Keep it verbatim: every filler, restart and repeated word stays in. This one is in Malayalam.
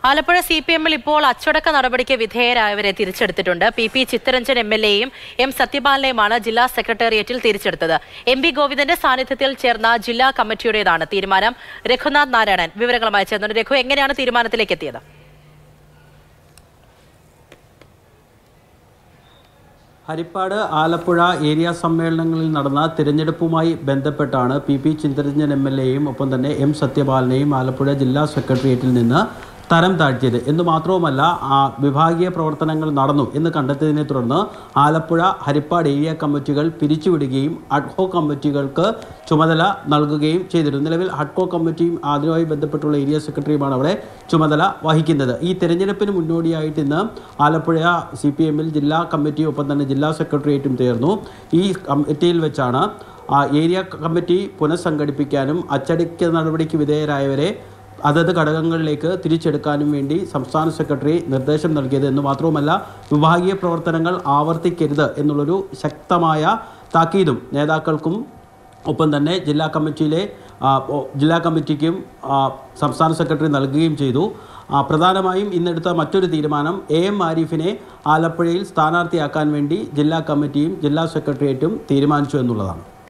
ആലപ്പുഴ സി പി എമ്മിൽ ഇപ്പോൾ അച്ചടക്ക നടപടിക്ക് വിധേയരായവരെ തിരിച്ചെടുത്തിട്ടുണ്ട്. P P Chittaranjan M L എയും എം സത്യപാലനെയുമാണ് ജില്ലാ സെക്രട്ടേറിയറ്റിൽ തിരിച്ചെടുത്തത്. എം പി ഗോവിന്ദന്റെ സാന്നിധ്യത്തിൽ ചേർന്ന ജില്ലാ കമ്മിറ്റിയുടേതാണ് തീരുമാനം. രഘുനാഥ് നാരായണൻ വിവരങ്ങളുമായി ചേർന്നുണ്ട്. രഘു, എങ്ങനെയാണ് തീരുമാനത്തിലേക്ക് എത്തിയത്? ഹരിപ്പാട് ആലപ്പുഴ ഏരിയ സമ്മേളനങ്ങളിൽ നടന്ന തിരഞ്ഞെടുപ്പുമായി ബന്ധപ്പെട്ടാണ് P P Chittaranjan M L എയും ഒപ്പം തന്നെ എം സത്യപാലനെയും ആലപ്പുഴ ജില്ലാ സെക്രട്ടേറിയറ്റിൽ നിന്ന് തരം താഴ്ത്തിയത്. എന്ന് മാത്രവുമല്ല, ആ വിഭാഗീയ പ്രവർത്തനങ്ങൾ നടന്നു എന്ന് കണ്ടെത്തിയതിനെ തുടർന്ന് ആലപ്പുഴ ഹരിപ്പാട് ഏരിയ കമ്മിറ്റികൾ പിരിച്ചുവിടുകയും അഡ്ഹോക് കമ്മിറ്റികൾക്ക് ചുമതല നൽകുകയും ചെയ്തിരുന്നു. നിലവിൽ അഡ്ഹോക് കമ്മിറ്റിയും അതുമായി ബന്ധപ്പെട്ടുള്ള ഏരിയ സെക്രട്ടറിയുമാണ് അവിടെ ചുമതല വഹിക്കുന്നത്. ഈ തെരഞ്ഞെടുപ്പിന് മുന്നോടിയായിട്ട് ഇന്ന് ആലപ്പുഴ സി പി എമ്മിൽ ജില്ലാ കമ്മിറ്റിയും ഒപ്പം തന്നെ ജില്ലാ സെക്രട്ടേറിയറ്റും ചേർന്നു. ഈ കമ്മിറ്റിയിൽ വെച്ചാണ് ഏരിയ കമ്മിറ്റി പുനഃസംഘടിപ്പിക്കാനും അച്ചടക്ക നടപടിക്ക് വിധേയരായവരെ അതത് ഘടകങ്ങളിലേക്ക് തിരിച്ചെടുക്കാനും വേണ്ടി സംസ്ഥാന സെക്രട്ടറി നിർദ്ദേശം നൽകിയത്. എന്ന് മാത്രവുമല്ല, വിഭാഗീയ പ്രവർത്തനങ്ങൾ ആവർത്തിക്കരുത് എന്നുള്ളൊരു ശക്തമായ താക്കീതും നേതാക്കൾക്കും ഒപ്പം തന്നെ ജില്ലാ കമ്മിറ്റിയിലെ ജില്ലാ കമ്മിറ്റിക്കും സംസ്ഥാന സെക്രട്ടറി നൽകുകയും ചെയ്തു. പ്രധാനമായും ഇന്നെടുത്ത മറ്റൊരു തീരുമാനം എ എം ആരിഫിനെ ആലപ്പുഴയിൽ സ്ഥാനാർത്ഥിയാക്കാൻ വേണ്ടി ജില്ലാ കമ്മിറ്റിയും ജില്ലാ സെക്രട്ടേറിയറ്റും തീരുമാനിച്ചു എന്നുള്ളതാണ്.